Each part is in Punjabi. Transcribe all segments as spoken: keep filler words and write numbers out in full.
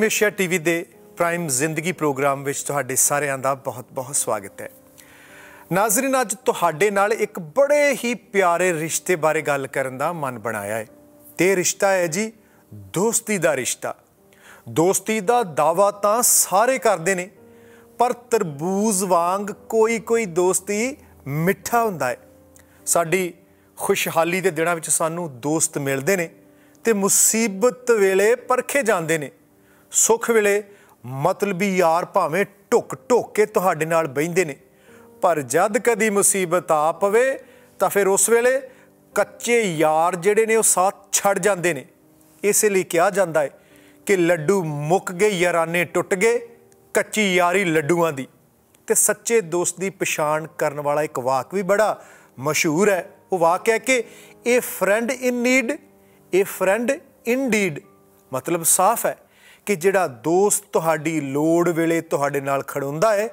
प्राइम एशिया टीवी के प्राइम जिंदगी प्रोग्राम में तुहाडे सारिਆਂ ਦਾ बहुत बहुत स्वागत है। नाज़रीन, अज तुहाडे नाल एक बड़े ही प्यारे रिश्ते बारे गल करन दा मन बनाया है। ते रिश्ता है जी दोस्ती दा रिश्ता। दोस्ती दा दावा तां सारे करदे ने, पर तरबूज वांग कोई कोई दोस्ती मिठा हुंदा है। साडी खुशहाली दे दिनां विच सानू दोस्त मिलदे ने ते मुसीबत वेले परखे जांदे ने। सुख वेले मतलबी यार भावें ढुक ढुक के तुहाडे नाल बहिंदे ने, पर जद कदी मुसीबत आ पवे तां फिर उस वेले कच्चे यार जिहड़े ने वो साथ छड़ जांदे ने। इसलिए कहा जाता है कि लड्डू मुक गए याराने टुट गए, कच्ची यारी लड्डूआं दी। ते सच्चे दोस्त की पछाण करन वाला एक वाक भी बड़ा मशहूर है। वो वाक है कि a friend in need a friend in deed. मतलब साफ है कि जिहड़ा दोस्त तुहाडी लोड़ वेले तुहाडे नाल खड़ोंदा है,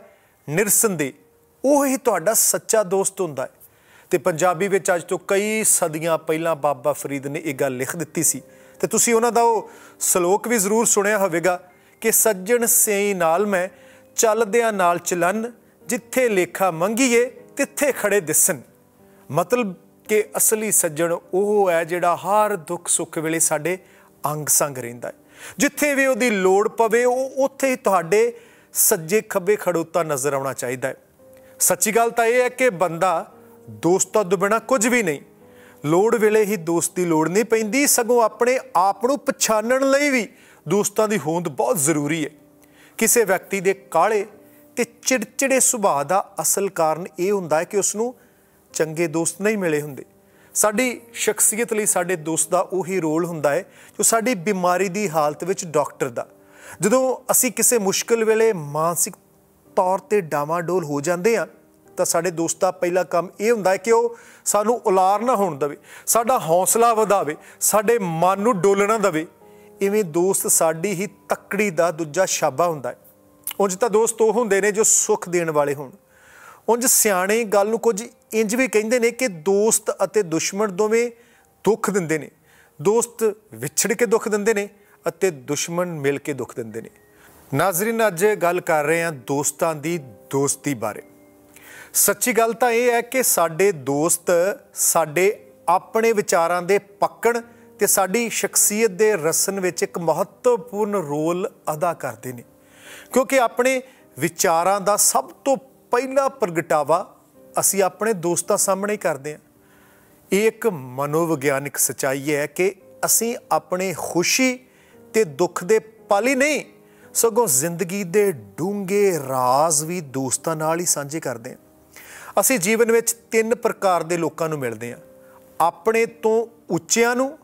निरसंदेह उही तुहाडा सच्चा दोस्त हुंदा है। ते पंजाबी विच अज तो कई सदियां पहलां बाबा फरीद ने एक गल लिख दित्ती सी ते तुसीं उहनां दा ओह सलोक भी जरूर सुणिया होवेगा कि सज्जण सेई नाल मैं चलदियां नाल चलन, जिथे लेखा मंगीए तिथे खड़े दिसन। मतलब कि असली सज्जण ओह है जिहड़ा हर दुख सुख वेले साडे अंग संग रहिंदा है। जिथे भी उहदी लोड़ पवे उत्थे ही तुहाडे सज्जे खब्बे खड़ोता नज़र आउणा चाहीदा है। सच्ची गल तां इह है कि बंदा दोस्तां तों बिना कुछ भी नहीं। लोड़ वेले ही दोस्त की लोड़ नहीं पैंदी, सगों अपने आप नूं पछाणन लई भी दोस्तां दी होंद बहुत जरूरी है। किसी व्यक्ति दे काले ते चिड़चिड़े सुभाਅ दा असल कारण यह हुंदा है कि उसनूं चंगे दोस्त नहीं मिले हुंदे। साडी शख्सियत लई साडे दोस्त दा उही रोल हुंदा है जो साडी बीमारी दी हालत विच डॉक्टर दा। जदों असीं किसी मुश्किल वेले मानसिक तौर ते डामाडोल हो जांदे आ तां साडे दोस्त दा पहला काम यह हुंदा है कि वो सानूं उलार ना होण देवे, साडा हौसला वधावे, साडे मन नूं डोलना देवे। इवें दोस्त साडी ही तकड़ी दा दूजा शाबा हुंदा है। उंज तां दोस्त वो हुंदे ने जो सुख देण वाले होण। उंज सियाणे गल नूं कुछ इंज भी कहिंदे ने कि दोस्त अते दुश्मन दोवें दुख दिंदे ने। दोस्त विछड़ के दुख दिंदे ने अते दुश्मन मिल के दुख दिंदे ने। नाज़रीन, अज गल कर रहे हैं दोस्तां दी दोस्ती बारे। सच्ची गल तां इह है कि साडे दोस्त साडे अपने विचारां दे पक्कण ते साडी शख्सियत दे रसन विच एक महत्वपूर्ण रोल अदा करदे ने, क्योंकि अपने विचारां दा सब तो पहला प्रगटावा असी अपने दोस्तों सामने करते हैं। एक मनोविग्यानिक सच्चाई है कि असी अपने खुशी ते दुख दे पल ही नहीं, सगों जिंदगी दे डूंगे राज भी दोस्तों नाल ही साझे करते हैं। असी जीवन में तीन प्रकार के लोगों को मिलते हैं, अपने तो उच्चियां नूं,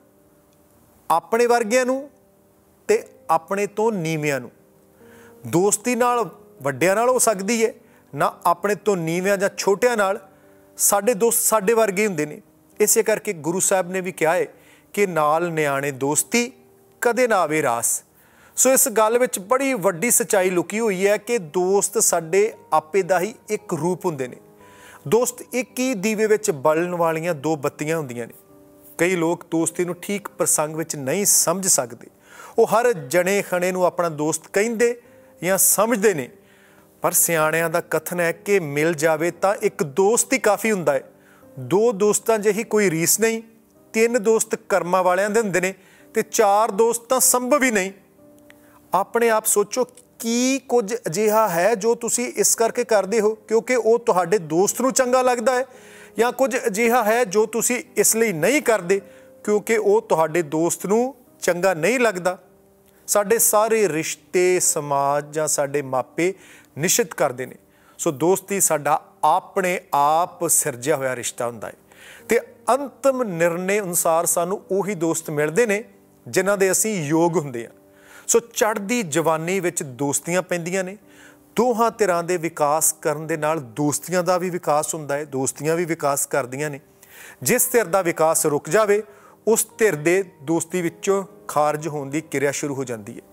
अपने वर्गियां नूं ते अपने तो नीवियां नूं। दोस्ती नाल वड्डियां नाल हो सकती है, ना अपने तो नीवियां जां छोटियां नाल। साडे दोस्त साडे वर्गे हुंदे ने। इसे करके गुरु साहब ने भी कहा है कि नाल नियाणे दोस्ती कदे ना आवे रास। सो इस गल विच बड़ी वड्डी सच्चाई लुकी हुई है कि दोस्त साडे आपे दा ही एक रूप हुंदे ने। दोस्त एक ही दीवे विच बलण वालियां दो बत्तियां हुंदियां ने। कई लोग दोस्ती नूं ठीक प्रसंग विच नहीं समझ सकते। वो हर जने खणे नूं अपना दोस्त कहिंदे या समझदे ने, पर सियाणियां दा कथन है कि मिल जावे तां एक दोस्त ही काफ़ी हुंदा है। दो दोस्तां जिही कोई रीस नहीं, तीन दोस्त कर्मां वालियां दे हुंदे ने ते चार दोस्त तां संभव ही नहीं। अपने आप सोचो की कुछ अजिहा है जो तुसी इस करके करदे हो क्योंकि वो तुहाडे दोस्त नूं चंगा लगदा है, या कुछ अजिहा है जो तुसी इसलिए नहीं करदे क्योंकि वो तुहाडे दोस्त नूं चंगा नहीं लगदा। साडे सारे रिश्ते समाज जां साडे मापे निश्चित करते हैं। सो दोस्ती साडा अपने आप सिरजिया होया रिश्ता हुंदा है ते अंतिम निर्णय अनुसार सानू उही दोस्त मिलते हैं जिन्हां दे असीं योग हुंदे आ। सो चढ़दी जवानी विच दोस्तियां पैंदियां ने। दोहां धिरां दे विकास करन दे नाल दोस्तियां दा भी विकास हुंदा है, दोस्तियां भी विकास करदियां ने। जिस धिर दा विकास रुक जावे उस धिर दे दोस्ती विचों खारज होण दी किरिया शुरू हो जाती है।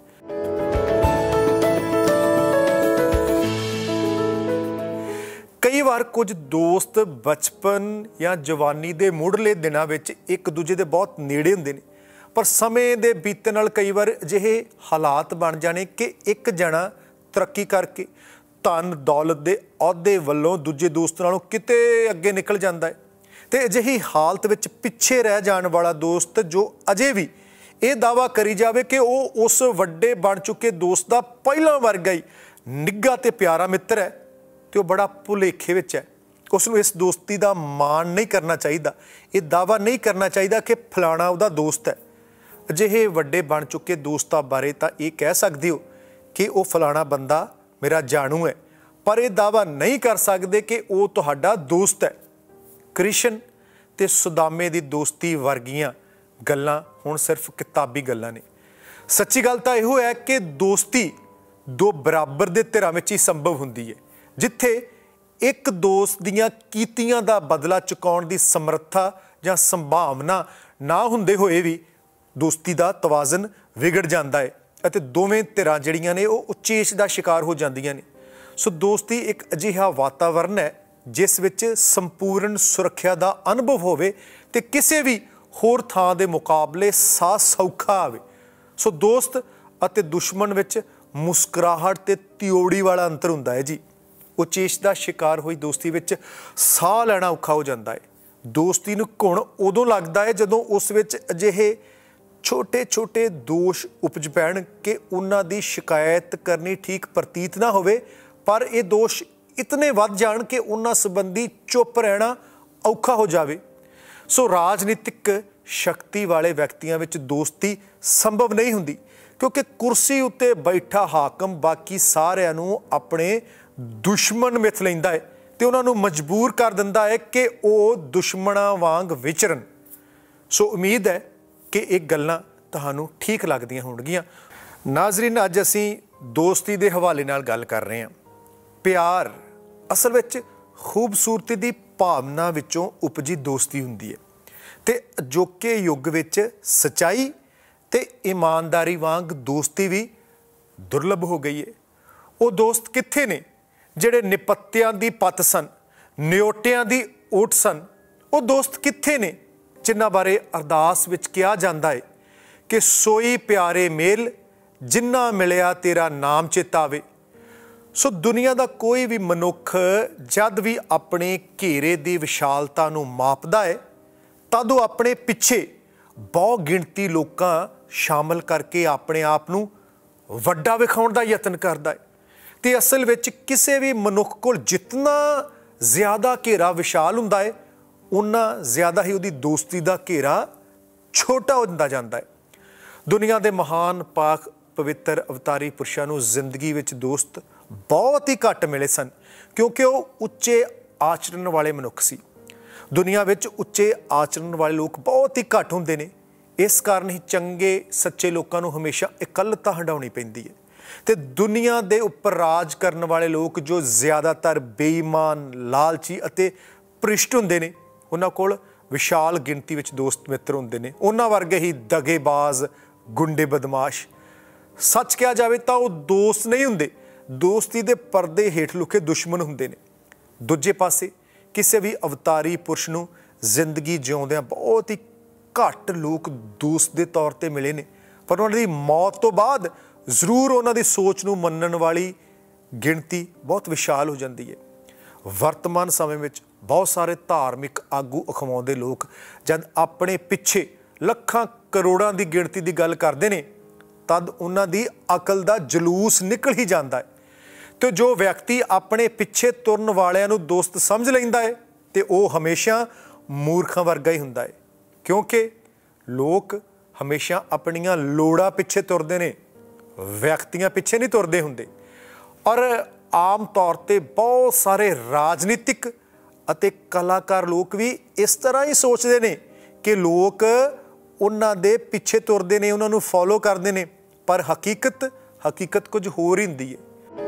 कई बार कुछ दोस्त बचपन या जवानी के मुढ़ले दिनों में एक दूजे के बहुत नेड़े होंदे ने, पर समय ਦੇ ਬੀਤਣ ਨਾਲ ਕਈ ਵਾਰ ਅਜਿਹੇ ਹਾਲਾਤ ਬਣ ਜਾਣੇ ਕਿ ਇੱਕ ਜਣਾ ਤਰੱਕੀ ਕਰਕੇ ਧਨ ਦੌਲਤ ਦੇ ਅਹੁਦੇ ਵੱਲੋਂ ਦੂਜੇ ਦੋਸਤ ਨਾਲੋਂ ਕਿਤੇ ਅੱਗੇ ਨਿਕਲ ਜਾਂਦਾ ਹੈ ਤੇ ਅਜਿਹੀ ਹਾਲਤ ਵਿੱਚ ਪਿੱਛੇ ਰਹਿ ਜਾਣ ਵਾਲਾ ਦੋਸਤ ਜੋ ਅਜੇ ਵੀ ਇਹ ਦਾਅਵਾ ਕਰੀ ਜਾਵੇ ਕਿ ਉਹ ਉਸ ਵੱਡੇ ਬਣ ਚੁੱਕੇ ਦੋਸਤ ਦਾ ਪਹਿਲਾਂ ਵਰਗਾ ਹੀ ਨਿੱਘਾ ਤੇ ਪਿਆਰਾ ਮਿੱਤਰ ਹੈ ਤੇ ਉਹ ਬੜਾ ਭੁਲੇਖੇ ਵਿੱਚ ਹੈ। ਉਸ ਨੂੰ ਇਸ ਦੋਸਤੀ ਦਾ ਮਾਣ ਨਹੀਂ ਕਰਨਾ ਚਾਹੀਦਾ, ਇਹ ਦਾਅਵਾ ਨਹੀਂ ਕਰਨਾ ਚਾਹੀਦਾ ਕਿ ਫਲਾਣਾ ਉਹਦਾ ਦੋਸਤ ਹੈ। ਅਜਿਹੇ ਵੱਡੇ ਬਣ ਚੁੱਕੇ ਦੋਸਤਾਂ ਬਾਰੇ ਤਾਂ ਇਹ ਕਹਿ ਸਕਦੇ ਹੋ ਕਿ ਉਹ ਫਲਾਣਾ ਬੰਦਾ ਮੇਰਾ ਜਾਣੂ ਹੈ, ਪਰ ਇਹ ਦਾਅਵਾ ਨਹੀਂ ਕਰ ਸਕਦੇ ਕਿ ਉਹ ਤੁਹਾਡਾ ਦੋਸਤ ਹੈ। ਕ੍ਰਿਸ਼ਨ ਤੇ ਸੁਦਾਮੇ ਦੀ ਦੋਸਤੀ ਵਰਗੀਆਂ ਗੱਲਾਂ ਹੁਣ ਸਿਰਫ ਕਿਤਾਬੀ ਗੱਲਾਂ ਨੇ। ਸੱਚੀ ਗੱਲ ਤਾਂ ਇਹੋ ਹੈ ਕਿ ਦੋਸਤੀ ਦੋ ਬਰਾਬਰ ਦੇ ਧਿਰਾਂ ਵਿੱਚ ਹੀ ਸੰਭਵ ਹੁੰਦੀ ਹੈ, ਜਿੱਥੇ ਇੱਕ ਦੋਸਤ ਦੀਆਂ ਕੀਤੀਆਂ ਦਾ ਬਦਲਾ ਚੁਕਾਉਣ ਦੀ ਸਮਰੱਥਾ ਜਾਂ ਸੰਭਾਵਨਾ ਨਾ ਹੁੰਦੇ ਹੋਏ ਵੀ ਦੋਸਤੀ ਦਾ ਤਵਾਜ਼ਨ ਵਿਗੜ ਜਾਂਦਾ ਹੈ ਅਤੇ ਦੋਵੇਂ ਧਿਰਾਂ ਜਿਹੜੀਆਂ ਨੇ ਉਹ ਉਚੇਚ ਦਾ ਸ਼ਿਕਾਰ ਹੋ ਜਾਂਦੀਆਂ ਨੇ। ਸੋ ਦੋਸਤੀ ਇੱਕ ਅਜਿਹਾ ਵਾਤਾਵਰਨ ਹੈ ਜਿਸ ਵਿੱਚ ਸੰਪੂਰਨ ਸੁਰੱਖਿਆ ਦਾ ਅਨੁਭਵ ਹੋਵੇ ਤੇ ਕਿਸੇ ਵੀ ਹੋਰ ਥਾਂ ਦੇ ਮੁਕਾਬਲੇ ਸਾਹ ਸੌਖਾ ਆਵੇ। ਸੋ ਦੋਸਤ ਅਤੇ ਦੁਸ਼ਮਣ ਵਿੱਚ ਮੁਸਕਰਾਹਟ ਤੇ ਤਿਉੜੀ ਵਾਲਾ ਅੰਤਰ ਹੁੰਦਾ ਹੈ ਜੀ। ਉਚੇਚ ਦਾ ਸ਼ਿਕਾਰ ਹੋਈ ਦੋਸਤੀ ਵਿੱਚ ਸਾਹ ਲੈਣਾ ਔਖਾ ਹੋ ਜਾਂਦਾ ਹੈ। ਦੋਸਤੀ ਨੂੰ ਘੁਣ ਉਦੋਂ ਲੱਗਦਾ ਹੈ ਜਦੋਂ ਉਸ ਵਿੱਚ ਅਜਿਹੇ ਛੋਟੇ ਛੋਟੇ ਦੋਸ਼ ਉਪਜ ਪੈਣ ਕਿ ਉਹਨਾਂ ਦੀ ਸ਼ਿਕਾਇਤ ਕਰਨੀ ਠੀਕ ਪ੍ਰਤੀਤ ਨਾ ਹੋਵੇ, ਪਰ ਇਹ ਦੋਸ਼ ਇਤਨੇ ਵੱਧ ਜਾਣ ਕਿ ਉਹਨਾਂ ਸੰਬੰਧੀ ਚੁੱਪ ਰਹਿਣਾ ਔਖਾ ਹੋ ਜਾਵੇ। ਸੋ ਰਾਜਨੀਤਿਕ ਸ਼ਕਤੀ ਵਾਲੇ ਵਿਅਕਤੀਆਂ ਵਿੱਚ ਦੋਸਤੀ ਸੰਭਵ ਨਹੀਂ ਹੁੰਦੀ ਕਿਉਂਕਿ ਕੁਰਸੀ ਉੱਤੇ ਬੈਠਾ ਹਾਕਮ ਬਾਕੀ ਸਾਰਿਆਂ ਨੂੰ ਆਪਣੇ ਦੁਸ਼ਮਣ ਮਿਥ ਲੈਂਦਾ ਹੈ ਤੇ ਉਹਨਾਂ ਨੂੰ ਮਜਬੂਰ ਕਰ ਦਿੰਦਾ ਹੈ ਕਿ ਉਹ ਦੁਸ਼ਮਣਾਂ ਵਾਂਗ ਵਿਚਰਨ। ਸੋ ਉਮੀਦ ਹੈ ਕਿ ਇਹ ਗੱਲਾਂ ਤੁਹਾਨੂੰ ਠੀਕ ਲੱਗਦੀਆਂ ਹੋਣਗੀਆਂ। ਨਾਜ਼ਰੀਨ, ਅੱਜ ਅਸੀਂ ਦੋਸਤੀ ਦੇ ਹਵਾਲੇ ਨਾਲ ਗੱਲ ਕਰ ਰਹੇ ਹਾਂ। ਪਿਆਰ ਅਸਲ ਵਿੱਚ ਖੂਬਸੂਰਤੀ ਦੀ ਭਾਵਨਾ ਵਿੱਚੋਂ ਉਪਜੀ ਦੋਸਤੀ ਹੁੰਦੀ ਹੈ ਤੇ ਅਜੋਕੇ ਯੁੱਗ ਵਿੱਚ ਸੱਚਾਈ ਤੇ ਇਮਾਨਦਾਰੀ ਵਾਂਗ ਦੋਸਤੀ ਵੀ ਦੁਰਲਭ ਹੋ ਗਈ ਹੈ। ਉਹ ਦੋਸਤ ਕਿੱਥੇ ਨੇ ਜਿਹੜੇ ਨਿਪੱਤਿਆਂ ਦੀ ਪੱਤ ਸਨ, ਨਿਓਟਿਆਂ ਦੀ ਓਟ ਸਨ? ਉਹ ਦੋਸਤ ਕਿੱਥੇ ਨੇ ਜਿਨ੍ਹਾਂ ਬਾਰੇ ਅਰਦਾਸ ਵਿੱਚ ਕਿਹਾ ਜਾਂਦਾ ਹੈ ਕਿ ਸੋਈ ਪਿਆਰੇ ਮੇਲ ਜਿੰਨਾ ਮਿਲਿਆ ਤੇਰਾ ਨਾਮ ਚੇਤਾਵੇ। ਸੋ ਦੁਨੀਆ ਦਾ ਕੋਈ ਵੀ ਮਨੁੱਖ ਜਦ ਵੀ ਆਪਣੇ ਘੇਰੇ ਦੀ ਵਿਸ਼ਾਲਤਾ ਨੂੰ ਮਾਪਦਾ ਹੈ ਤਦ ਉਹ ਆਪਣੇ ਪਿੱਛੇ ਬਹੁ ਗਿਣਤੀ ਲੋਕਾਂ ਸ਼ਾਮਲ ਕਰਕੇ ਆਪਣੇ ਆਪ ਨੂੰ ਵੱਡਾ ਵਿਖਾਉਣ ਦਾ ਯਤਨ ਕਰਦਾ ਹੈ ਤੇ ਅਸਲ ਵਿੱਚ ਕਿਸੇ ਵੀ ਮਨੁੱਖ ਕੋਲ ਜਿਤਨਾ ਜ਼ਿਆਦਾ ਘੇਰਾ ਵਿਸ਼ਾਲ ਹੁੰਦਾ ਹੈ ਉਨਾ ਜ਼ਿਆਦਾ ਹੀ ਉਹਦੀ ਦੋਸਤੀ ਦਾ ਘੇਰਾ ਛੋਟਾ ਹੁੰਦਾ ਜਾਂਦਾ ਹੈ। ਦੁਨੀਆ ਦੇ ਮਹਾਨ ਪਾਕ ਪਵਿੱਤਰ ਅਵਤਾਰੀ ਪੁਰਸ਼ਾਂ ਨੂੰ ਜ਼ਿੰਦਗੀ ਵਿੱਚ ਦੋਸਤ ਬਹੁਤ ਹੀ ਘੱਟ ਮਿਲੇ ਸਨ ਕਿਉਂਕਿ ਉਹ ਉੱਚੇ ਆਚਰਣ ਵਾਲੇ ਮਨੁੱਖ ਸੀ। ਦੁਨੀਆ ਵਿੱਚ ਉੱਚੇ ਆਚਰਣ ਵਾਲੇ ਲੋਕ ਬਹੁਤ ਹੀ ਘੱਟ ਹੁੰਦੇ ਨੇ। ਇਸ ਕਾਰਨ ਹੀ ਚੰਗੇ ਸੱਚੇ ਲੋਕਾਂ ਨੂੰ ਹਮੇਸ਼ਾ ਇਕੱਲਤਾ ਹੰਢਾਉਣੀ ਪੈਂਦੀ ਹੈ ਤੇ ਦੁਨੀਆ ਦੇ ਉੱਪਰ ਰਾਜ ਕਰਨ ਵਾਲੇ ਲੋਕ ਜੋ ਜ਼ਿਆਦਾਤਰ ਬੇਈਮਾਨ, ਲਾਲਚੀ ਅਤੇ ਭ੍ਰਿਸ਼ਟ ਹੁੰਦੇ ਨੇ ਉਹਨਾਂ ਕੋਲ ਵਿਸ਼ਾਲ ਗਿਣਤੀ ਵਿੱਚ ਦੋਸਤ ਮਿੱਤਰ ਹੁੰਦੇ ਨੇ। ਉਹਨਾਂ ਵਰਗੇ ਹੀ ਦਗੇਬਾਜ਼, ਗੁੰਡੇ, ਬਦਮਾਸ਼। ਸੱਚ ਕਿਹਾ ਜਾਵੇ ਤਾਂ ਉਹ ਦੋਸਤ ਨਹੀਂ ਹੁੰਦੇ, ਦੋਸਤੀ ਦੇ ਪਰਦੇ ਹੇਠ ਲੁਕੇ ਦੁਸ਼ਮਣ ਹੁੰਦੇ ਨੇ। ਦੂਜੇ ਪਾਸੇ ਕਿਸੇ ਵੀ ਅਵਤਾਰੀ ਪੁਰਸ਼ ਨੂੰ ਜ਼ਿੰਦਗੀ ਜਿਉਂਦਿਆਂ ਬਹੁਤ ਹੀ ਘੱਟ ਲੋਕ ਦੋਸਤ ਦੇ ਤੌਰ 'ਤੇ ਮਿਲੇ ਨੇ, ਪਰ ਉਹਨਾਂ ਦੀ ਮੌਤ ਤੋਂ ਬਾਅਦ ਜ਼ਰੂਰ ਉਹਨਾਂ ਦੀ ਸੋਚ ਨੂੰ ਮੰਨਣ ਵਾਲੀ ਗਿਣਤੀ ਬਹੁਤ ਵਿਸ਼ਾਲ ਹੋ ਜਾਂਦੀ ਹੈ। ਵਰਤਮਾਨ ਸਮੇਂ ਵਿੱਚ ਬਹੁਤ ਸਾਰੇ ਧਾਰਮਿਕ ਆਗੂ ਅਖਵਾਉਂਦੇ ਲੋਕ ਜਦ ਆਪਣੇ ਪਿੱਛੇ ਲੱਖਾਂ ਕਰੋੜਾਂ ਦੀ ਗਿਣਤੀ ਦੀ ਗੱਲ ਕਰਦੇ ਨੇ ਤਦ ਉਹਨਾਂ ਦੀ ਅਕਲ ਦਾ ਜਲੂਸ ਨਿਕਲ ਹੀ ਜਾਂਦਾ ਹੈ ਤੇ ਜੋ ਵਿਅਕਤੀ ਆਪਣੇ ਪਿੱਛੇ ਤੁਰਨ ਵਾਲਿਆਂ ਨੂੰ ਦੋਸਤ ਸਮਝ ਲੈਂਦਾ ਹੈ ਤੇ ਉਹ ਹਮੇਸ਼ਾ ਮੂਰਖਾਂ ਵਰਗਾ ਹੀ ਹੁੰਦਾ ਹੈ ਕਿਉਂਕਿ ਲੋਕ ਹਮੇਸ਼ਾ ਆਪਣੀਆਂ ਲੋੜਾਂ ਪਿੱਛੇ ਤੁਰਦੇ ਨੇ, ਵਿਅਕਤੀਆਂ ਪਿੱਛੇ ਨਹੀਂ ਤੁਰਦੇ ਹੁੰਦੇ। ਔਰ ਆਮ ਤੌਰ 'ਤੇ ਬਹੁਤ ਸਾਰੇ ਰਾਜਨੀਤਿਕ ਅਤੇ ਕਲਾਕਾਰ ਲੋਕ ਵੀ ਇਸ ਤਰ੍ਹਾਂ ਹੀ ਸੋਚਦੇ ਨੇ ਕਿ ਲੋਕ ਉਹਨਾਂ ਦੇ ਪਿੱਛੇ ਤੁਰਦੇ ਨੇ, ਉਹਨਾਂ ਨੂੰ ਫੋਲੋ ਕਰਦੇ ਨੇ, ਪਰ ਹਕੀਕਤ ਹਕੀਕਤ ਕੁਝ ਹੋਰ ਹੀ ਹੁੰਦੀ ਹੈ।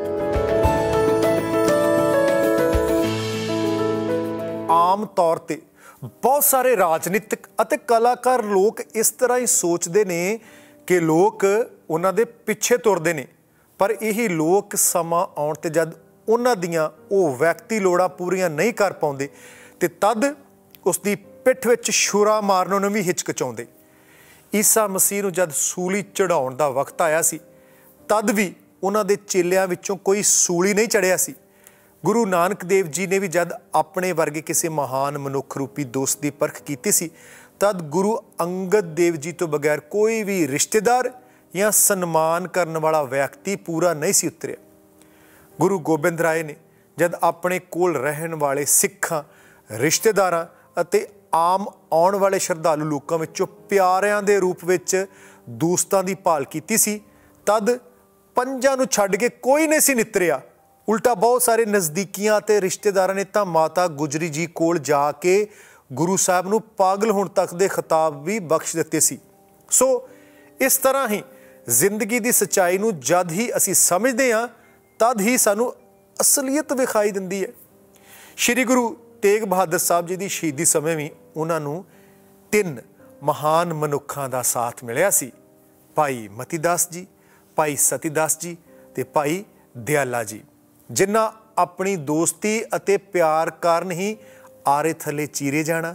ਆਮ ਤੌਰ 'ਤੇ ਬਹੁਤ ਸਾਰੇ ਰਾਜਨੀਤਿਕ ਅਤੇ ਕਲਾਕਾਰ ਲੋਕ ਇਸ ਤਰ੍ਹਾਂ ਹੀ ਸੋਚਦੇ ਨੇ ਕਿ ਲੋਕ ਉਹਨਾਂ ਦੇ ਪਿੱਛੇ ਤੁਰਦੇ ਨੇ, ਪਰ ਇਹੀ ਲੋਕ ਸਮਾਂ ਆਉਣ 'ਤੇ ਜਦ ਉਹਨਾਂ ਦੀਆਂ ਉਹ ਵਿਅਕਤੀ ਲੋੜਾਂ ਪੂਰੀਆਂ ਨਹੀਂ ਕਰ ਪਾਉਂਦੇ ਤੇ ਤਦ ਉਸ ਦੀ ਪਿੱਠ ਵਿੱਚ ਛੁਰਾ ਮਾਰਨ ਨੂੰ ਵੀ ਹਿਚਕਚਾਉਂਦੇ। ਈਸਾ ਮਸੀਹ ਨੂੰ ਜਦ ਸੂਲੀ ਚੜਾਉਣ ਦਾ ਵਕਤ ਆਇਆ ਸੀ ਤਦ ਵੀ ਉਹਨਾਂ ਦੇ ਚੇਲਿਆਂ ਵਿੱਚੋਂ ਕੋਈ ਸੂਲੀ ਨਹੀਂ ਚੜਿਆ ਸੀ। ਗੁਰੂ ਨਾਨਕ ਦੇਵ ਜੀ ਨੇ ਵੀ ਜਦ ਆਪਣੇ ਵਰਗੇ ਕਿਸੇ ਮਹਾਨ ਮਨੁੱਖ ਰੂਪੀ ਦੋਸਤ ਦੀ ਪਰਖ ਕੀਤੀ ਸੀ ਤਦ ਗੁਰੂ ਅੰਗਦ ਦੇਵ ਜੀ ਤੋਂ ਬਗੈਰ ਕੋਈ ਵੀ ਰਿਸ਼ਤੇਦਾਰ ਜਾਂ ਸਨਮਾਨ ਕਰਨ ਵਾਲਾ ਵਿਅਕਤੀ ਪੂਰਾ ਨਹੀਂ ਸੀ ਉਤਰਿਆ। ਗੁਰੂ ਗੋਬਿੰਦ ਰਾਏ ਨੇ ਜਦ ਆਪਣੇ ਕੋਲ ਰਹਿਣ ਵਾਲੇ ਸਿੱਖਾਂ, ਰਿਸ਼ਤੇਦਾਰਾਂ ਅਤੇ ਆਮ ਆਉਣ ਵਾਲੇ ਸ਼ਰਧਾਲੂ ਲੋਕਾਂ ਵਿੱਚੋਂ ਪਿਆਰਿਆਂ ਦੇ ਰੂਪ ਵਿੱਚ ਦੋਸਤਾਂ ਦੀ ਭਾਲ ਕੀਤੀ ਸੀ ਤਦ ਪੰਜਾਂ ਨੂੰ ਛੱਡ ਕੇ ਕੋਈ ਨਹੀਂ ਸੀ ਨਿਤਰਿਆ। ਉਲਟਾ ਬਹੁਤ ਸਾਰੇ ਨਜ਼ਦੀਕੀਆਂ ਅਤੇ ਰਿਸ਼ਤੇਦਾਰਾਂ ਨੇ ਤਾਂ ਮਾਤਾ ਗੁਜਰੀ ਜੀ ਕੋਲ ਜਾ ਕੇ ਗੁਰੂ ਸਾਹਿਬ ਨੂੰ ਪਾਗਲ ਹੋਣ ਤੱਕ ਦੇ ਖਿਤਾਬ ਵੀ ਬਖਸ਼ ਦਿੱਤੇ ਸੀ। ਸੋ ਇਸ ਤਰ੍ਹਾਂ ਹੀ ਜ਼ਿੰਦਗੀ ਦੀ ਸੱਚਾਈ ਨੂੰ ਜਦ ਹੀ ਅਸੀਂ ਸਮਝਦੇ ਹਾਂ ਤਦ ਹੀ ਸਾਨੂੰ ਅਸਲੀਅਤ ਵਿਖਾਈ ਦਿੰਦੀ ਹੈ। ਸ਼੍ਰੀ ਗੁਰੂ ਤੇਗ ਬਹਾਦਰ ਸਾਹਿਬ ਜੀ ਦੀ ਸ਼ਹੀਦੀ ਸਮੇਂ ਵੀ ਉਹਨਾਂ ਨੂੰ ਤਿੰਨ ਮਹਾਨ ਮਨੁੱਖਾਂ ਦਾ ਸਾਥ ਮਿਲਿਆ ਸੀ, ਭਾਈ ਮਤੀ ਦਾਸ ਜੀ, ਭਾਈ ਸਤੀ ਦਾਸ ਜੀ ਤੇ ਭਾਈ ਦਿਆਲਾ ਜੀ, ਜਿਨ੍ਹਾਂ ਆਪਣੀ ਦੋਸਤੀ ਅਤੇ ਪਿਆਰ ਕਾਰਨ ਹੀ ਆਰੇ ਥੱਲੇ ਚੀਰੇ ਜਾਣਾ,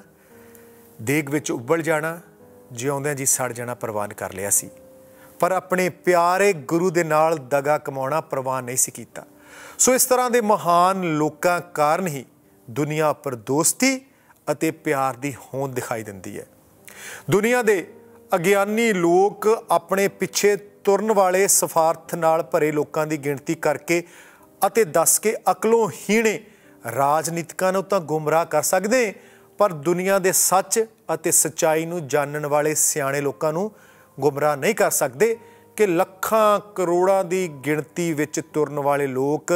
ਦੇਗ ਵਿੱਚ ਉਬਲ ਜਾਣਾ, ਜਿਉਂਦਿਆਂ ਜੀ ਸੜ ਜਾਣਾ ਪ੍ਰਵਾਨ ਕਰ ਲਿਆ ਸੀ। ਪਰ ਆਪਣੇ ਪਿਆਰੇ ਗੁਰੂ ਦੇ ਨਾਲ ਦਗਾ ਕਮਾਉਣਾ ਪ੍ਰਵਾਨ ਨਹੀਂ ਸੀ ਕੀਤਾ। ਸੋ ਇਸ ਤਰ੍ਹਾਂ ਦੇ ਮਹਾਨ ਲੋਕਾਂ ਕਾਰਨ ਹੀ ਦੁਨੀਆ ਉੱਪਰ ਦੋਸਤੀ ਅਤੇ ਪਿਆਰ ਦੀ ਹੋਂਦ ਦਿਖਾਈ ਦਿੰਦੀ ਹੈ। ਦੁਨੀਆ ਦੇ ਅਗਿਆਨੀ ਲੋਕ ਆਪਣੇ ਪਿੱਛੇ ਤੁਰਨ ਵਾਲੇ ਸਫਾਰਥ ਨਾਲ ਭਰੇ ਲੋਕਾਂ ਦੀ ਗਿਣਤੀ ਕਰਕੇ ਅਤੇ ਦੱਸ ਕੇ ਅਕਲੋਂ ਹੀਣੇ ਰਾਜਨੀਤਿਕਾਂ ਨੂੰ ਤਾਂ ਗੁੰਮਰਾਹ ਕਰ ਸਕਦੇ, ਪਰ ਦੁਨੀਆ ਦੇ ਸੱਚ ਅਤੇ ਸੱਚਾਈ ਨੂੰ ਜਾਣਨ ਵਾਲੇ ਸਿਆਣੇ ਲੋਕਾਂ ਨੂੰ ਗੁੰਮਰਾਹ ਨਹੀਂ ਕਰ ਸਕਦੇ ਕਿ ਲੱਖਾਂ ਕਰੋੜਾਂ ਦੀ ਗਿਣਤੀ ਵਿੱਚ ਤੁਰਨ ਵਾਲੇ ਲੋਕ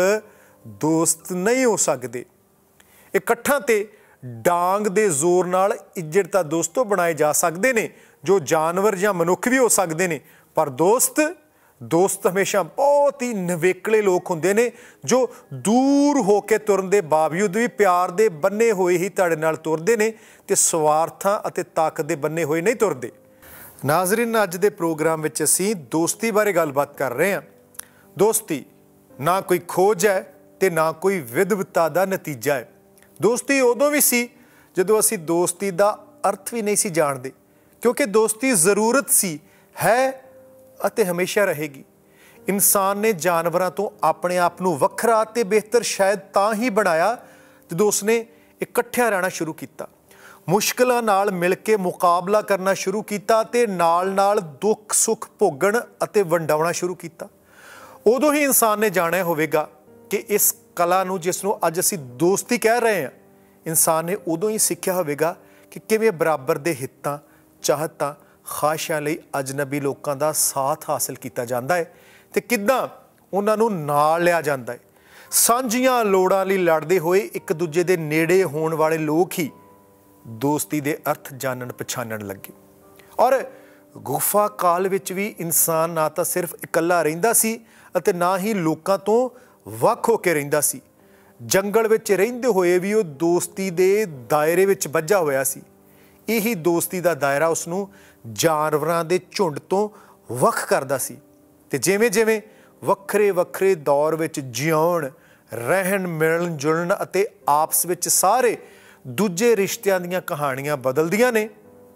ਦੋਸਤ ਨਹੀਂ ਹੋ ਸਕਦੇ। ਇਕੱਠਾਂ ਤੇ ਡਾਂਗ ਦੇ ਜ਼ੋਰ ਨਾਲ ਇੱਜੜ ਤਾਂ ਦੋਸਤੋਂ ਬਣਾਏ ਜਾ ਸਕਦੇ ਨੇ, ਜੋ ਜਾਨਵਰ ਜਾਂ ਮਨੁੱਖ ਵੀ ਹੋ ਸਕਦੇ ਨੇ, ਪਰ ਦੋਸਤ ਦੋਸਤ ਹਮੇਸ਼ਾ ਬਹੁਤ ਹੀ ਨਿਵੇਕਲੇ ਲੋਕ ਹੁੰਦੇ ਨੇ ਜੋ ਦੂਰ ਹੋ ਕੇ ਤੁਰਨ ਦੇ ਬਾਵਜੂਦ ਵੀ ਪਿਆਰ ਦੇ ਬੰਨੇ ਹੋਏ ਹੀ ਤੁਹਾਡੇ ਨਾਲ ਤੁਰਦੇ ਨੇ ਤੇ ਸਵਾਰਥਾਂ ਅਤੇ ਤਾਕਤ ਦੇ ਬੰਨੇ ਹੋਏ ਨਹੀਂ ਤੁਰਦੇ। ਨਾਜ਼ਰੀਨ, ਅੱਜ ਦੇ ਪ੍ਰੋਗਰਾਮ ਵਿੱਚ ਅਸੀਂ ਦੋਸਤੀ ਬਾਰੇ ਗੱਲਬਾਤ ਕਰ ਰਹੇ ਹਾਂ। ਦੋਸਤੀ ਨਾ ਕੋਈ ਖੋਜ ਹੈ ਤੇ ਨਾ ਕੋਈ ਵਿਦਵਤਾ ਦਾ ਨਤੀਜਾ ਹੈ। ਦੋਸਤੀ ਉਦੋਂ ਵੀ ਸੀ ਜਦੋਂ ਅਸੀਂ ਦੋਸਤੀ ਦਾ ਅਰਥ ਵੀ ਨਹੀਂ ਸੀ ਜਾਣਦੇ, ਕਿਉਂਕਿ ਦੋਸਤੀ ਜ਼ਰੂਰਤ ਸੀ, ਹੈ ਅਤੇ ਹਮੇਸ਼ਾ ਰਹੇਗੀ। ਇਨਸਾਨ ਨੇ ਜਾਨਵਰਾਂ ਤੋਂ ਆਪਣੇ ਆਪ ਨੂੰ ਵੱਖਰਾ ਅਤੇ ਬਿਹਤਰ ਸ਼ਾਇਦ ਤਾਂ ਹੀ ਬਣਾਇਆ ਜਦੋਂ ਉਸਨੇ ਇਕੱਠਿਆਂ ਰਹਿਣਾ ਸ਼ੁਰੂ ਕੀਤਾ, ਮੁਸ਼ਕਿਲਾਂ ਨਾਲ ਮਿਲ ਕੇ ਮੁਕਾਬਲਾ ਕਰਨਾ ਸ਼ੁਰੂ ਕੀਤਾ ਅਤੇ ਨਾਲ ਨਾਲ ਦੁੱਖ ਸੁੱਖ ਭੋਗਣ ਅਤੇ ਵੰਡਾਉਣਾ ਸ਼ੁਰੂ ਕੀਤਾ। ਉਦੋਂ ਹੀ ਇਨਸਾਨ ਨੇ ਜਾਣਿਆ ਹੋਵੇਗਾ ਕਿ ਇਸ ਕਲਾ ਨੂੰ, ਜਿਸ ਨੂੰ ਅੱਜ ਅਸੀਂ ਦੋਸਤੀ ਕਹਿ ਰਹੇ ਹਾਂ, ਇਨਸਾਨ ਨੇ ਉਦੋਂ ਹੀ ਸਿੱਖਿਆ ਹੋਵੇਗਾ ਕਿ ਕਿਵੇਂ ਬਰਾਬਰ ਦੇ ਹਿੱਤਾਂ, ਚਾਹਤਾਂ, ਖਾਹਿਸ਼ਾਂ ਲਈ ਅਜਨਬੀ ਲੋਕਾਂ ਦਾ ਸਾਥ ਹਾਸਲ ਕੀਤਾ ਜਾਂਦਾ ਹੈ ਤੇ ਕਿੱਦਾਂ ਉਹਨਾਂ ਨੂੰ ਨਾਲ ਲਿਆ ਜਾਂਦਾ ਹੈ। ਸਾਂਝੀਆਂ ਲੋੜਾਂ ਲਈ ਲੜਦੇ ਹੋਏ ਇੱਕ ਦੂਜੇ ਦੇ ਨੇੜੇ ਹੋਣ ਵਾਲੇ ਲੋਕ ਹੀ ਦੋਸਤੀ ਦੇ ਅਰਥ ਜਾਣਨ ਪਛਾਣਨ ਲੱਗੇ। ਔਰ ਗੁਫਾ ਕਾਲ ਵਿੱਚ ਵੀ ਇਨਸਾਨ ਨਾ ਤਾਂ ਸਿਰਫ ਇਕੱਲਾ ਰਹਿੰਦਾ ਸੀ ਅਤੇ ਨਾ ਹੀ ਲੋਕਾਂ ਤੋਂ ਵੱਖ ਹੋ ਕੇ ਰਹਿੰਦਾ ਸੀ। ਜੰਗਲ ਵਿੱਚ ਰਹਿੰਦੇ ਹੋਏ ਵੀ ਉਹ ਦੋਸਤੀ ਦੇ ਦਾਇਰੇ ਵਿੱਚ ਬੱਝਾ ਹੋਇਆ ਸੀ। ਇਹੀ ਦੋਸਤੀ ਦਾ ਦਾਇਰਾ ਉਸਨੂੰ ਜਾਨਵਰਾਂ ਦੇ ਝੁੰਡ ਤੋਂ ਵੱਖ ਕਰਦਾ ਸੀ ਤੇ ਜਿਵੇਂ ਜਿਵੇਂ ਵੱਖਰੇ ਵੱਖਰੇ ਦੌਰ ਵਿੱਚ ਜਿਉਣ, ਰਹਿਣ, ਮਿਲਣ ਜੁਲਣ ਅਤੇ ਆਪਸ ਵਿੱਚ ਸਾਰੇ ਦੂਜੇ ਰਿਸ਼ਤਿਆਂ ਦੀਆਂ ਕਹਾਣੀਆਂ ਬਦਲਦੀਆਂ ਨੇ,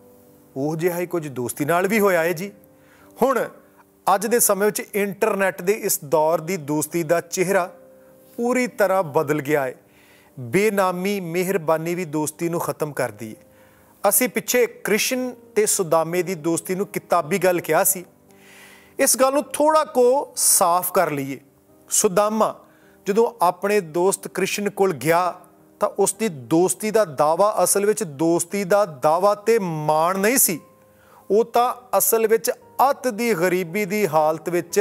ਉਹ ਜਿਹਾ ਹੀ ਕੁਝ ਦੋਸਤੀ ਨਾਲ ਵੀ ਹੋਇਆ ਹੈ ਜੀ। ਹੁਣ ਅੱਜ ਦੇ ਸਮੇਂ ਵਿੱਚ ਇੰਟਰਨੈਟ ਦੇ ਇਸ ਦੌਰ ਦੀ ਦੋਸਤੀ ਦਾ ਚਿਹਰਾ ਪੂਰੀ ਤਰ੍ਹਾਂ ਬਦਲ ਗਿਆ ਹੈ। ਬੇਨਾਮੀ ਮਿਹਰਬਾਨੀ ਵੀ ਦੋਸਤੀ ਨੂੰ ਖਤਮ ਕਰਦੀ ਹੈ। ਅਸੀਂ ਪਿੱਛੇ ਕ੍ਰਿਸ਼ਨ ਤੇ ਸੁਦਾਮੇ ਦੀ ਦੋਸਤੀ ਨੂੰ ਕਿਤਾਬੀ ਗੱਲ ਕਿਹਾ ਸੀ। ਇਸ ਗੱਲ ਨੂੰ ਥੋੜਾ ਕੋ ਸਾਫ਼ ਕਰ ਲਈਏ। ਸੁਦਾਮਾ ਜਦੋਂ ਆਪਣੇ ਦੋਸਤ ਕ੍ਰਿਸ਼ਨ ਕੋਲ ਗਿਆ ਤਾਂ ਉਸ ਦੀ ਦੋਸਤੀ ਦਾ ਦਾਵਾ ਅਸਲ ਵਿੱਚ ਦੋਸਤੀ ਦਾ ਦਾਵਾ ਤੇ ਮਾਣ ਨਹੀਂ ਸੀ। ਉਹ ਤਾਂ ਅਸਲ ਵਿੱਚ ਅੱਤ ਦੀ ਗਰੀਬੀ ਦੀ ਹਾਲਤ ਵਿੱਚ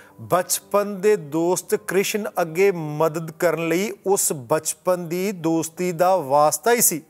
ਬਚਪਨ ਦੇ ਦੋਸਤ ਕ੍ਰਿਸ਼ਨ ਅੱਗੇ ਮਦਦ ਕਰਨ ਲਈ ਉਸ ਬਚਪਨ ਦੀ ਦੋਸਤੀ ਦਾ ਵਾਸਤਾ ਹੀ ਸੀ।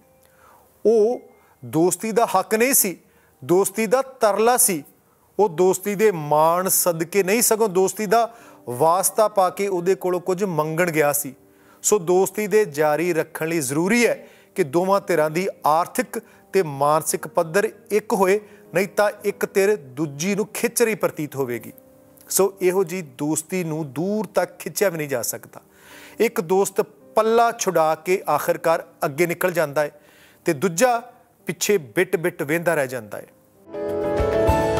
ਉਹ ਦੋਸਤੀ ਦਾ ਹੱਕ ਨਹੀਂ ਸੀ, ਦੋਸਤੀ ਦਾ ਤਰਲਾ ਸੀ। ਉਹ ਦੋਸਤੀ ਦੇ ਮਾਣ ਸਦਕੇ ਨਹੀਂ, ਸਗੋਂ ਦੋਸਤੀ ਦਾ ਵਾਸਤਾ ਪਾ ਕੇ ਉਹਦੇ ਕੋਲੋਂ ਕੁਝ ਮੰਗਣ ਗਿਆ ਸੀ। ਸੋ ਦੋਸਤੀ ਦੇ ਜਾਰੀ ਰੱਖਣ ਲਈ ਜ਼ਰੂਰੀ ਹੈ ਕਿ ਦੋਵਾਂ ਧਿਰਾਂ ਦੀ ਆਰਥਿਕ ਤੇ ਮਾਨਸਿਕ ਪੱਧਰ ਇੱਕ ਹੋਏ, ਨਹੀਂ ਤਾਂ ਇੱਕ ਧਿਰ ਦੂਜੀ ਨੂੰ ਖਿੱਚ ਰਹੀ ਪ੍ਰਤੀਤ ਹੋਵੇਗੀ। ਸੋ ਇਹੋ ਜਿਹੀ ਦੋਸਤੀ ਨੂੰ ਦੂਰ ਤੱਕ ਖਿੱਚਿਆ ਵੀ ਨਹੀਂ ਜਾ ਸਕਦਾ। ਇੱਕ ਦੋਸਤ ਪੱਲਾ ਛੁਡਾ ਕੇ ਆਖਿਰਕਾਰ ਅੱਗੇ ਨਿਕਲ ਜਾਂਦਾ ਹੈ ਤੇ ਦੂਜਾ ਪਿੱਛੇ ਬਿਟ ਬਿਟ ਵੇਂਦਾ ਰਹਿ ਜਾਂਦਾ ਹੈ।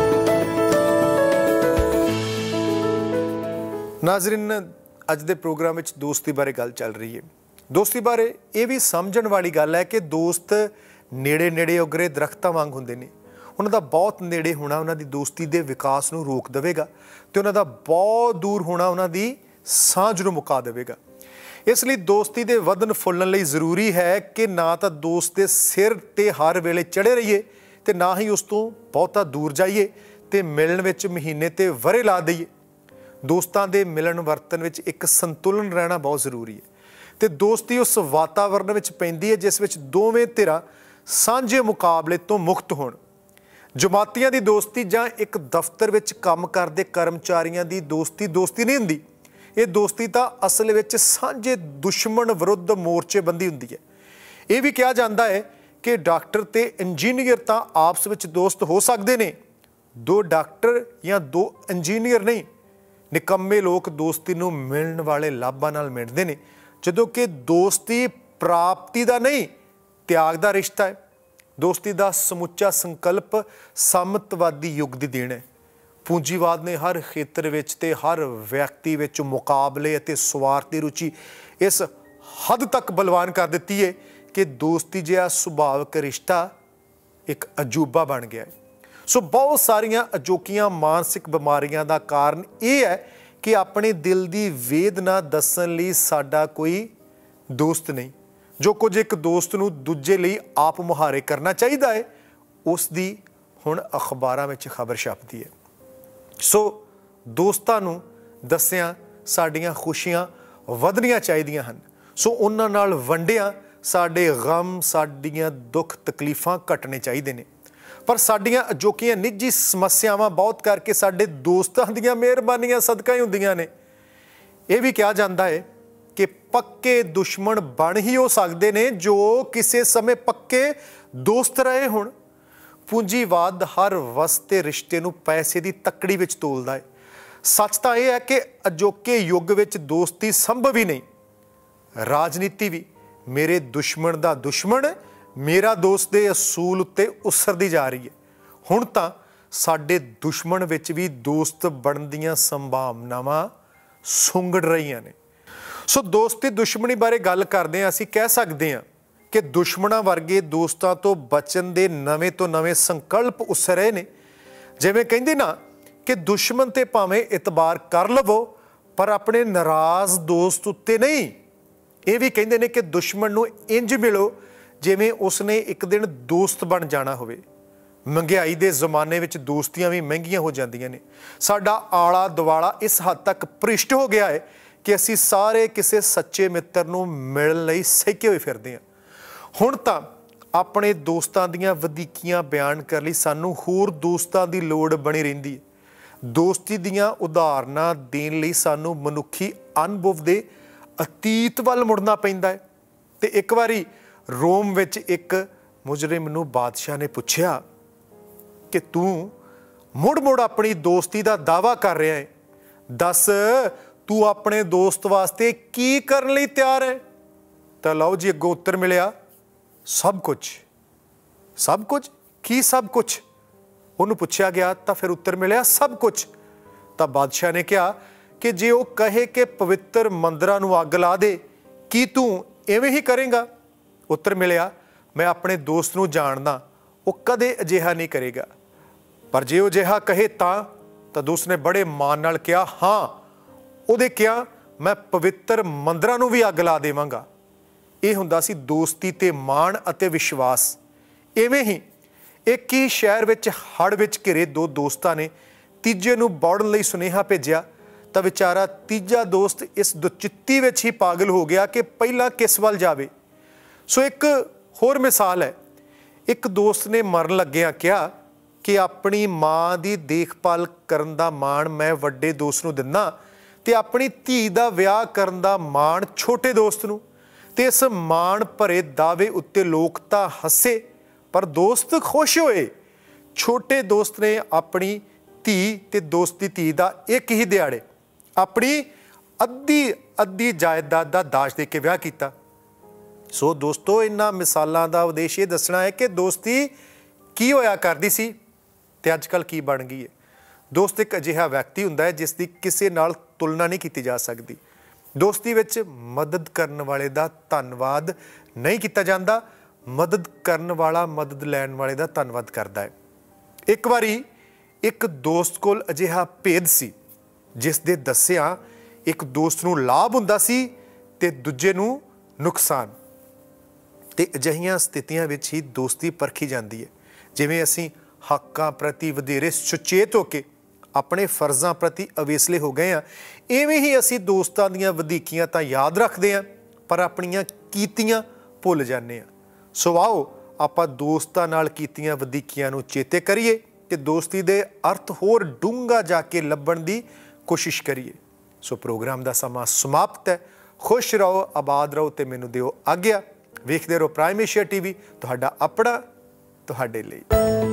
नाज़रीन, अज दे प्रोग्राम विच दोस्ती बारे गल चल रही है। दोस्ती बारे ये भी समझण वाली गल है कि दोस्त नेड़े नेड़े उगरे दरख्तां वांग हुंदे ने। उन्हां दा बहुत नेड़े होना उन्हां दी दोस्ती दे विकास नूं रोक देवेगा ते उन्हां दा बहुत दूर होना उन्हां दी सांझ नूं मुका देवेगा। इसलिए दोस्ती दे वधन फुल्लण लई जरूरी है कि ना तो दोस्त दे सिर ते हर वेले चढ़े रहिए ते ना ही उस तों बहुता दूर जाइए ते मिलण विच महीने ते वरे ला दईए। दोस्तां दे मिलन वरतन विच एक संतुलन रहना बहुत जरूरी है ते दोस्ती उस वातावरण विच पैंदी है जिस विच दोवें धिरां सांझे मुकाबले तो मुक्त होण। जमातियां दी दोस्ती जां एक दफ्तर विच काम करदे कर्मचारियां दी दोस्ती दोस्ती नहीं हुंदी। ये दोस्ती तां असल विच सांझे दुश्मन विरुद्ध मोर्चेबंदी हुंदी है। ये भी कहा जाता है कि डॉक्टर ते इंजीनियर तां आपस विच दोस्त हो सकदे ने, दो डॉक्टर या दो इंजीनियर नहीं। निकम्मे लोग दोस्ती नूं मिलण वाले लाभां नाल मिलदे ने, जदों कि दोस्ती प्राप्ति दा नहीं त्याग दा रिश्ता है। दोस्ती दा समुच्चा संकल्प सामतवादी युग दी देन है। पूंजीवाद ने हर खेतर विच ते हर व्यक्ति विच मुकाबले अते स्वार्थी रुचि इस हद तक बलवान कर दित्ती है कि दोस्ती जिहा सुभाविक रिश्ता एक अजूबा बन गया है। सो बहुत सारियां अजोकियां मानसिक बीमारियां दा कारण यह है कि अपने दिल की वेदना दस्सण लई साडा कोई दोस्त नहीं। जो कुछ एक दोस्त नूं दूजे लई आप मुहारे करना चाहिए है उस दी हुण अखबारां विच खबर छपदी है। सो दोस्तां नूं दस्सियां साडियां खुशियां वधणियां चाहीदियां हन। सो उन्हां नाल वंडियां साडे गम साडियां दुख तकलीफां घटने चाहिए ने। पर साडियां अजोकियां निजी समस्यावां बहुत करके साडे दोस्तां दीयां मेहरबानियां सदका ही हुंदियां ने। यह भी कहा जाता है कि पक्के दुश्मन बन ही हो सकते ने जो किसी समय पक्के दोस्त रहे होण। पूंजीवाद हर वस्ते रिश्ते नूं पैसे की तकड़ी विच तोलदा है। सच तां यह है कि अजोके युग विच दोस्ती संभव ही नहीं। राजनीति भी मेरे दुश्मन दा दुश्मन मेरा दोस्त दे असूल उत्ते उसरदी जा रही है। हुण तां साडे दुश्मन विच भी दोस्त बनन दीयां संभावनावां सुंगड़ रहीआं ने। सो दोस्ती दुश्मनी बारे गल करदे हां असीं कह सकदे हां कि दुश्मनां वर्गे दोस्तां तो बचन दे नवें तो नवें संकल्प उसरे ने। जिवें कहिंदे ना कि दुश्मन ते भावें इतबार कर लवो पर अपने नाराज़ दोस्त उत्ते नहीं। ये भी कहिंदे ने कि दुश्मन नूं इंज मिलो जिवें उसने एक दिन दोस्त बन जाना होवे। महंगाई के जमाने में दोस्तियां भी महंगियां हो जांदियां ने। साडा आला दुआला इस हद तक भ्रिष्ट हो गया है कि असीं सारे किसी सच्चे मित्र नूं मिलण लई सहके होए फिरदे हां। हुण तां अपने दोस्तां दीयां वधीकियां बयान करन लई सानूं होर दोस्तां दी लोड़ बणी रहिंदी है। दोस्ती दीयां उदाहरणां देण लई सानूं मनुखी अनुभव दे अतीत वल मुड़ना पैंदा है। ते एक वारी रोम विच एक मुजरिम नूं बादशाह ने पुछया कि तू मुड़ मुड़ अपनी दोस्ती का दावा कर रहा है, दस तू अपने दोस्त वास्ते की करने लई तैयार है? तो लो जी अगों उत्तर मिलिया, सब कुछ। सब कुछ की सब कुछ? उन्होंने पूछा गया तो फिर उत्तर मिलिया सब कुछ। तो बादशाह ने कहा कि जे वो कहे कि पवित्र मंदिरां नूं अग ला दे, की तू इवें ही करेगा? उत्तर मिलिया, मैं अपने दोस्त नूं जानदा, वो कदे अजिहा नहीं करेगा। पर जे वो अजिहा कहे तां तो दोस्त ने बड़े मान नाल कहा, हाँ उहदे कहा मैं पवित्र मंदिरां नूं भी अग ला देवांगा। यह हुंदा सी दोस्ती ते मान अते विश्वास। इवें ही एक ही शहर विच हड़ विच घिरे दो दोस्तां ने तीजे नूं बौड़न लई सुनेहा भेजिया तो विचारा तीजा दोस्त इस दुचित्ती विच ही पागल हो गया कि पहला किस वल जावे। सो एक होर मिसाल है, एक दोस्त ने मरन लग्गिया कहा कि अपनी माँ की देखभाल करन दा मान मैं वड्डे दोस्त नूं दिंदा ते अपनी धी दा विआह करन दा मान छोटे दोस्त नूं। ते इस मान भरे दावे उत्ते लोक तां हसे पर दोस्त खुश होए। छोटे दोस्त ने अपनी धी ते दोस्त दी धी दा एक ही दिहाड़े अपनी अद्धी अद्धी जायदाद दा दाज दे के विआह कीता। सो दोस्तों इन्हां मिसालां दा उद्देश ये दसना है कि दोस्ती की होया करदी सी ते अजकल की बन गई है। ਦੋਸਤ ਇੱਕ ਅਜਿਹਾ ਵਿਅਕਤੀ ਹੁੰਦਾ ਹੈ ਜਿਸ ਦੀ ਕਿਸੇ ਨਾਲ ਤੁਲਨਾ ਨਹੀਂ ਕੀਤੀ ਜਾ ਸਕਦੀ। ਦੋਸਤੀ ਵਿੱਚ ਮਦਦ ਕਰਨ ਵਾਲੇ ਦਾ ਧੰਨਵਾਦ ਨਹੀਂ ਕੀਤਾ ਜਾਂਦਾ, ਮਦਦ ਕਰਨ ਵਾਲਾ ਮਦਦ ਲੈਣ ਵਾਲੇ ਦਾ ਧੰਨਵਾਦ ਕਰਦਾ ਹੈ। ਇੱਕ ਵਾਰੀ ਇੱਕ ਦੋਸਤ ਕੋਲ ਅਜਿਹਾ ਭੇਦ ਸੀ ਜਿਸ ਦੇ ਦੱਸਿਆ ਇੱਕ ਦੋਸਤ ਨੂੰ ਲਾਭ ਹੁੰਦਾ ਸੀ ਤੇ ਦੂਜੇ ਨੂੰ ਨੁਕਸਾਨ। ਤੇ ਅਜਿਹੀਆਂ ਸਥਿਤੀਆਂ ਵਿੱਚ ਹੀ ਦੋਸਤੀ ਪਰਖੀ ਜਾਂਦੀ ਹੈ। ਜਿਵੇਂ ਅਸੀਂ ਹੱਕਾਂ ਪ੍ਰਤੀ ਵਧੇਰੇ ਸੁਚੇਤ ਹੋ ਕੇ ਆਪਣੇ ਫਰਜ਼ਾਂ ਪ੍ਰਤੀ ਅਵੇਸਲੇ ਹੋ ਗਏ ਹਾਂ, ਇਵੇਂ ਹੀ ਅਸੀਂ ਦੋਸਤਾਂ ਦੀਆਂ ਵਧੀਕੀਆਂ ਤਾਂ ਯਾਦ ਰੱਖਦੇ ਹਾਂ ਪਰ ਆਪਣੀਆਂ ਕੀਤੀਆਂ ਭੁੱਲ ਜਾਂਦੇ ਹਾਂ। ਸੋ ਆਓ ਆਪਾਂ ਦੋਸਤਾਂ ਨਾਲ ਕੀਤੀਆਂ ਵਧੀਕੀਆਂ ਨੂੰ ਚੇਤੇ ਕਰੀਏ ਤੇ ਦੋਸਤੀ ਦੇ ਅਰਥ ਹੋਰ ਡੂੰਘਾ ਜਾ ਕੇ ਲੱਭਣ ਦੀ ਕੋਸ਼ਿਸ਼ ਕਰੀਏ। ਸੋ ਪ੍ਰੋਗਰਾਮ ਦਾ ਸਮਾਂ ਸਮਾਪਤ ਹੈ। ਖੁਸ਼ ਰਹੋ, ਆਬਾਦ ਰਹੋ ਤੇ ਮੈਨੂੰ ਦਿਓ ਆਗਿਆ। ਵੇਖਦੇ ਰਹੋ ਪ੍ਰਾਈਮ ਏਸ਼ੀਆ ਟੀਵੀ, ਤੁਹਾਡਾ ਆਪਣਾ, ਤੁਹਾਡੇ ਲਈ।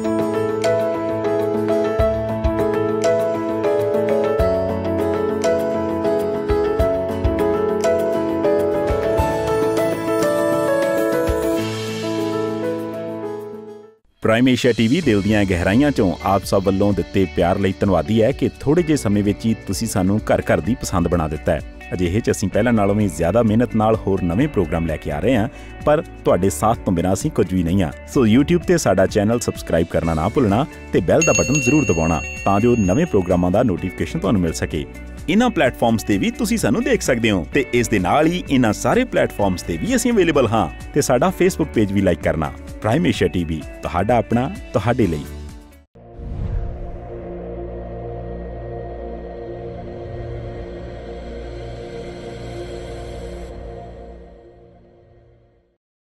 ਪ੍ਰਾਈਮ ਏਸ਼ੀਆ ਟੀਵੀ ਦਿਲ ਦੀਆਂ ਗਹਿਰਾਈਆਂ ਚੋਂ ਆਪ ਸਭ ਵੱਲੋਂ ਦਿੱਤੇ ਪਿਆਰ ਲਈ ਧੰਨਵਾਦੀ ਹੈ ਕਿ ਥੋੜ੍ਹੇ ਜਿਹੇ ਸਮੇਂ ਵਿੱਚ ਹੀ ਤੁਸੀਂ ਸਾਨੂੰ ਘਰ ਘਰ ਦੀ ਪਸੰਦ ਬਣਾ ਦਿੱਤਾ ਹੈ। ਅਜਿਹੇ 'ਚ ਅਸੀਂ ਪਹਿਲਾਂ ਨਾਲੋਂ ਵੀ ਜ਼ਿਆਦਾ ਮਿਹਨਤ ਨਾਲ ਹੋਰ ਨਵੇਂ ਪ੍ਰੋਗਰਾਮ ਲੈ ਕੇ ਆ ਰਹੇ ਹਾਂ, ਪਰ ਤੁਹਾਡੇ ਸਾਥ ਤੋਂ ਬਿਨਾਂ ਅਸੀਂ ਕੁਝ ਵੀ ਨਹੀਂ ਹਾਂ। ਸੋ YouTube ਤੇ ਸਾਡਾ ਚੈਨਲ ਸਬਸਕ੍ਰਾਈਬ ਕਰਨਾ ਨਾ ਭੁੱਲਣਾ ਤੇ ਬੈਲ ਦਾ ਬਟਨ ਜ਼ਰੂਰ ਦਬਾਉਣਾ ਤਾਂ ਜੋ ਨਵੇਂ ਪ੍ਰੋਗਰਾਮਾਂ ਦਾ ਨੋਟੀਫਿਕੇਸ਼ਨ ਤੁਹਾਨੂੰ ਮਿਲ ਸਕੇ। ਇਹਨਾਂ ਪਲੇਟਫਾਰਮਸ ਤੇ ਵੀ ਤੁਸੀਂ ਸਾਨੂੰ ਦੇਖ ਸਕਦੇ ਹੋ ਤੇ ਇਸ ਦੇ ਨਾਲ ਹੀ ਇਹਨਾਂ ਸਾਰੇ ਪਲੇਟਫਾਰਮਸ ਤੇ ਵੀ ਅਸੀਂ ਅਵੇਲੇਬਲ ਹਾਂ। ਤੇ ਸਾਡਾ ਫੇਸਬੁੱਕ ਪੇਜ ਵੀ ਲਾਈਕ ਕਰਨਾ। ਪ੍ਰਾਈਮ ਏਸ਼ੀਆ ਟੀਵੀ, ਤੁਹਾਡਾ ਆਪਣਾ, ਤੁਹਾਡੇ ਲਈ।